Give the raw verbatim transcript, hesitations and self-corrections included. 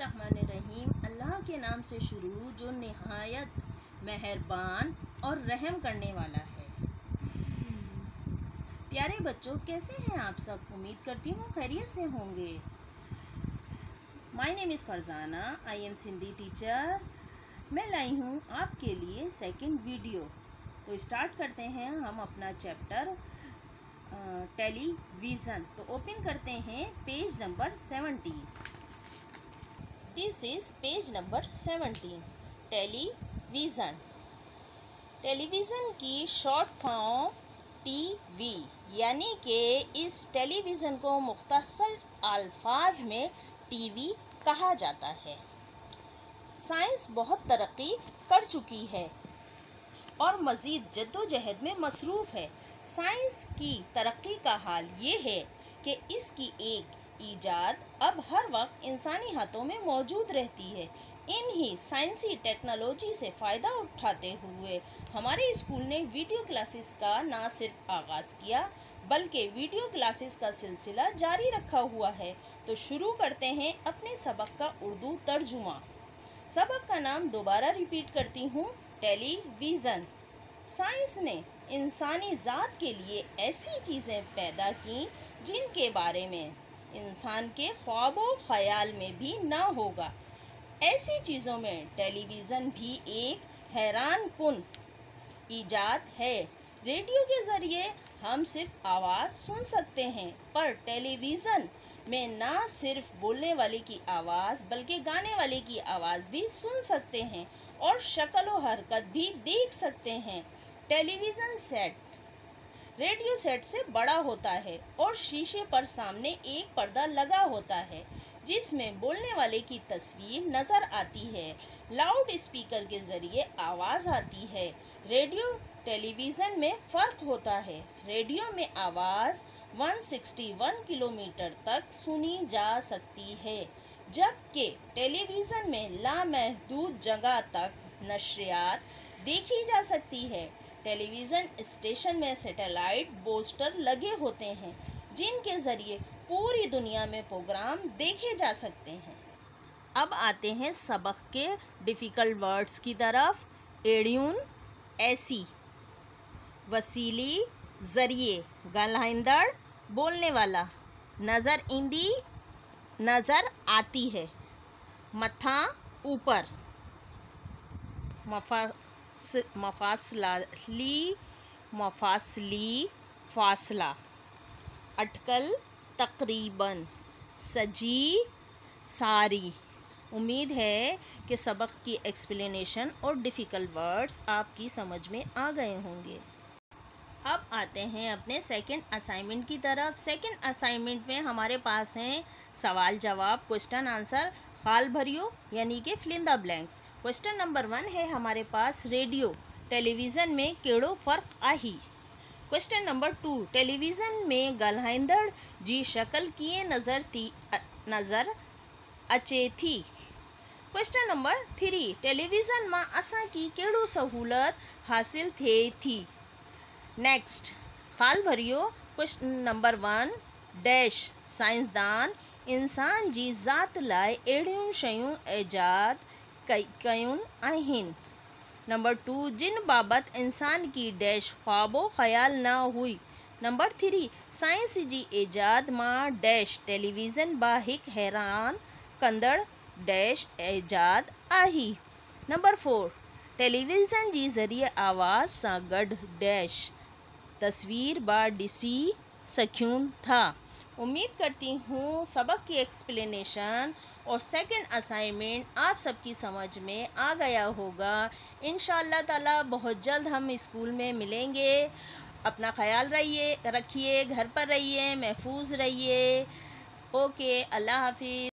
बिस्मिल्लाहिर्रहमानिर्रहीम। अल्लाह के नाम से शुरू जो निहायत मेहरबान और रहम करने वाला है। प्यारे बच्चों, कैसे हैं आप सब? उम्मीद करती हूँ खैरियत से होंगे। My name is Farzana, I am Sindhi teacher. मैं लाई हूँ आपके लिए सेकंड वीडियो। तो स्टार्ट करते हैं हम अपना चैप्टर टेलीविज़न। तो ओपन करते हैं page number seventeen. This is page number seventeen. Television. Television की शॉर्ट फॉर्म टीवी, यानी कि इस टेलीविज़न को मुख्तसर अल्फाज में टीवी कहा जाता है। साइंस बहुत तरक्की कर चुकी है और मज़ीद जद्दोजहद में मसरूफ़ है। साइंस की तरक्की का हाल ये है कि इसकी एक ईजाद अब हर वक्त इंसानी हाथों में मौजूद रहती है। इन्हीं साइंसी टेक्नोलॉजी से फ़ायदा उठाते हुए हमारे स्कूल ने वीडियो क्लासेस का ना सिर्फ आगाज़ किया बल्कि वीडियो क्लासेस का सिलसिला जारी रखा हुआ है। तो शुरू करते हैं अपने सबक का उर्दू तर्जुमा। सबक का नाम दोबारा रिपीट करती हूँ, टेलीविज़न। साइंस ने इंसानी ज़ात के लिए ऐसी चीज़ें पैदा की जिनके बारे में इंसान के ख्वाबो ख्याल में भी ना होगा। ऐसी चीज़ों में टेलीविज़न भी एक हैरान कुन ईजाद है। रेडियो के ज़रिए हम सिर्फ आवाज़ सुन सकते हैं, पर टेलीविज़न में ना सिर्फ बोलने वाले की आवाज़ बल्कि गाने वाले की आवाज़ भी सुन सकते हैं और शक्ल व हरकत भी देख सकते हैं। टेलीविज़न सेट रेडियो सेट से बड़ा होता है और शीशे पर सामने एक पर्दा लगा होता है जिसमें बोलने वाले की तस्वीर नज़र आती है। लाउड स्पीकर के ज़रिए आवाज़ आती है। रेडियो टेलीविज़न में फ़र्क होता है। रेडियो में आवाज़ एक सौ इकसठ किलोमीटर तक सुनी जा सकती है, जबकि टेलीविज़न में लामहदूद जगह तक नशरियात देखी जा सकती है। टेलीविज़न स्टेशन में सैटेलाइट बूस्टर लगे होते हैं जिनके ज़रिए पूरी दुनिया में प्रोग्राम देखे जा सकते हैं। अब आते हैं सबक के डिफ़िकल्ट वर्ड्स की तरफ। एड्यून ऐसी, वसीली ज़रिए, गलहिंदड़ बोलने वाला, नज़र इंदी नज़र आती है, मथा ऊपर, मफास मफासली मफासली फासला, अटकल तकरीबन, सजी सारी। उम्मीद है कि सबक की एक्सप्लेनेशन और डिफ़िकल्ट वर्ड्स आपकी समझ में आ गए होंगे। अब आते हैं अपने सेकंड असाइनमेंट की तरफ। सेकंड असाइनमेंट में हमारे पास हैं सवाल जवाब, क्वेश्चन आंसर, खाल भरियो यानी कि fill in the blanks. Question number one है हमारे पास, रेडियो टेलीविज़न में केड़ो फ़र्क आही। क्वेश्चन नंबर टू, टेलीविज़न में गलहिंदड़ जी शक्ल कीअं नज़र थी नज़र अचे थी। क्वेश्चन नंबर थ्री, टेलीविज़न मां असां की केड़ो सहूलत हासिल थिए थी। नेक्स्ट, खाल भरियो। क्वेश्चन नंबर वन, डैश साइंसदान इंसान जी ज़ात लाइ अहिड़ियूं शयूं ईजाद कई कयूं आहिनि। नंबर टू, जिन बाबत इंसान की डैश ख्वाबो ख्याल ना हुई। नंबर थ्री, साइंस जी ईजाद मां डैश टेलीविज़न बा हिक हैरान कंदड़ डैश ईजाद आही। नंबर फोर, टेलीविज़न जी ज़रिए आवाज़ सां गॾु डैश तस्वीर बा ॾिसी सघूं था। उम्मीद करती हूँ सबक की एक्सप्लेनेशन और सेकंड असाइनमेंट आप सबकी समझ में आ गया होगा। इंशाअल्लाह ताला बहुत जल्द हम स्कूल में मिलेंगे। अपना ख्याल रहिए रखिए, घर पर रहिए, महफूज रहिए। ओके, अल्लाह हाफिज़।